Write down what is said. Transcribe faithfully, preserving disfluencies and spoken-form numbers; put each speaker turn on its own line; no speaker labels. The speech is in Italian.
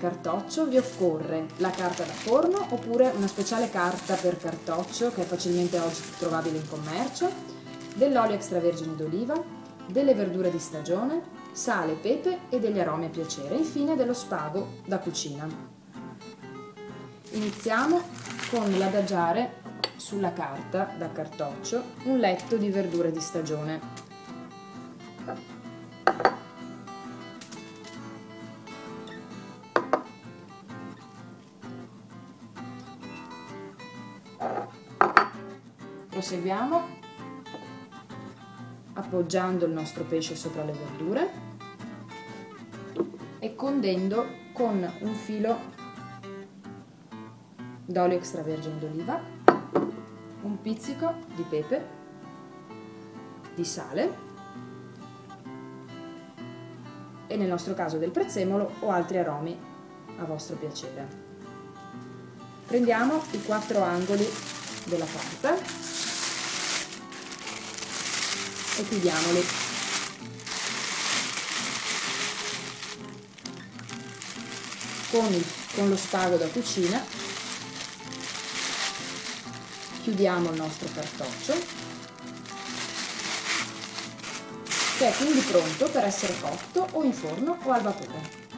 cartoccio vi occorre la carta da forno oppure una speciale carta per cartoccio che è facilmente oggi trovabile in commercio, dell'olio extravergine d'oliva, delle verdure di stagione, sale, pepe e degli aromi a piacere, infine dello spago da cucina. Iniziamo con l'adagiare sulla carta da cartoccio un letto di verdure di stagione. Proseguiamo appoggiando il nostro pesce sopra le verdure e condendo con un filo d'olio extravergine d'oliva, un pizzico di pepe, di sale e nel nostro caso del prezzemolo o altri aromi a vostro piacere. Prendiamo i quattro angoli della carta e chiudiamoli. Con, il, con lo spago da cucina chiudiamo il nostro cartoccio, che è quindi pronto per essere cotto o in forno o al vapore.